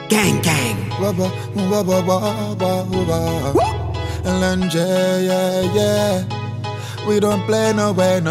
Gang, gang. LNJ, yeah, yeah. We don't play nowhere.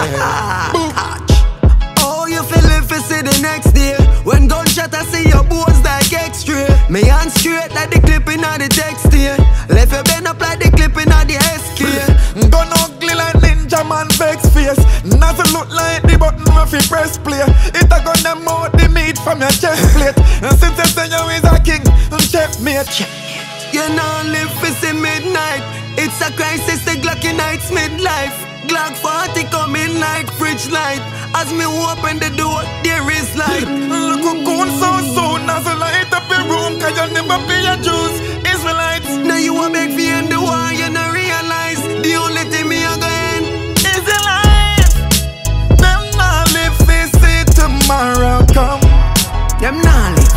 Oh, you feel if you see the next day. When gunshot I see your bones like X-ray. Me hand straight like the clipping of the text here. Left your bend up like the clipping of the SK. Gun ugly like ninja man vex face. Nothing look like the button if you press play. It a gun them out the meat from your chest plate. And since you say you is a king, checkmate. You know live for see midnight. It's a crisis, the Glock in night's midlife. Glock 40 coming like fridge light. As me open the door, there is light. Look who gone so soon as I light up your room. Cause you never pay your dues, Israelites. Now you a beg for end the war, you not realize. The only thing me a go end is the life. Them not live to see tomorrow come. Them not live.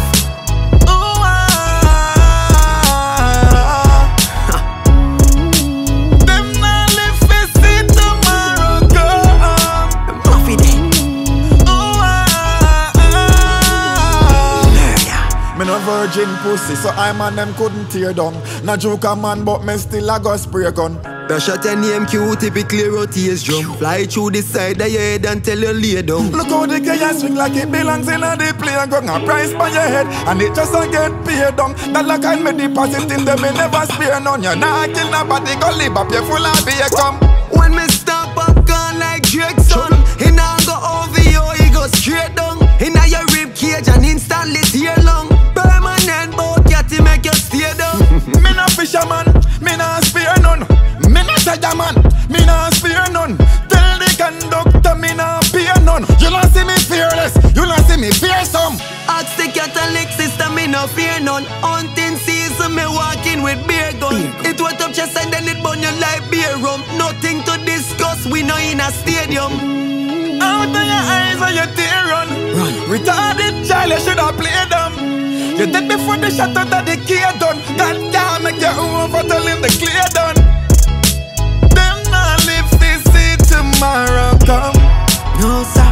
Me no virgin pussy, so I man them couldn't tear down. Na joke a man, but me still a go spray gun. The shot your name cute, typically rotate drum. Fly through the side of your head until you lay down. Look how the chaos swing like it belongs in a the playground. A price by your head, and it just a get paid down. That like I me deposit in them, me never spare none. You nah kill nobody, go live up, you full of beer come. When me stop up gun like Drake son, he nah go over you, he go straight down. He nah your rib cage and instantly tear long. Permanent boat cat to make you stay down. Me no fisherman, me no spare none. Me no tiger man, me no spare none. Tell the conductor me no pay none. You don't see me fearless, you don't see me fearsome. Ask the Catholic sister, me no fear none. Hunting season, me walking with beer gun. It went up chest and then it burn you like beer rum. Nothing to discuss, we no in a stadium. Out of your eyes when you tear run. Retarded child, you shoulda played them. You dead before the shot out of the key done. God can't make you over till in the clear done. Them not live to see tomorrow come. No sir.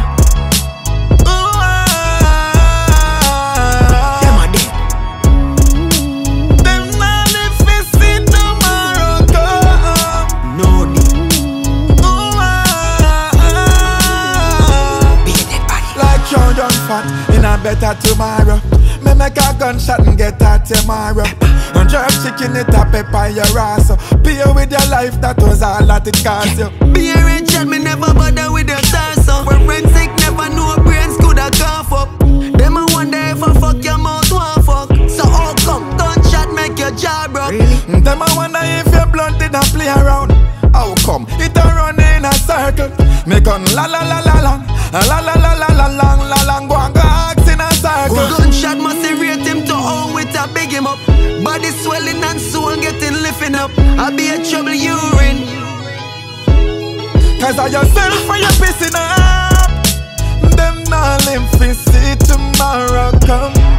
Them are dead. Them not live to see tomorrow come. No dead. Be a dead body. Like young fat in a better tomorrow. Me make a gunshot and get that tomorrow. And jerk chicken it a pepper your ass. Pay with your life, that was all that it cost you. Be a rich and me never bother with your torso. When forensic never know brains coulda cough up. Them a wonder if I fuck your mouth one fuck. So how come gunshot make your jaw broke? Really? Them a wonder if your blunt did not play around. How come it a run in a circle? Me gun la la la la long, la la la la la long, la long go and go ask in a circle. Gunshot must rate him to how it a big him up. Body swelling and soul getting lifting up. I be a trouble urine. Cause I yourself for your pissing up. Them not live to see tomorrow come.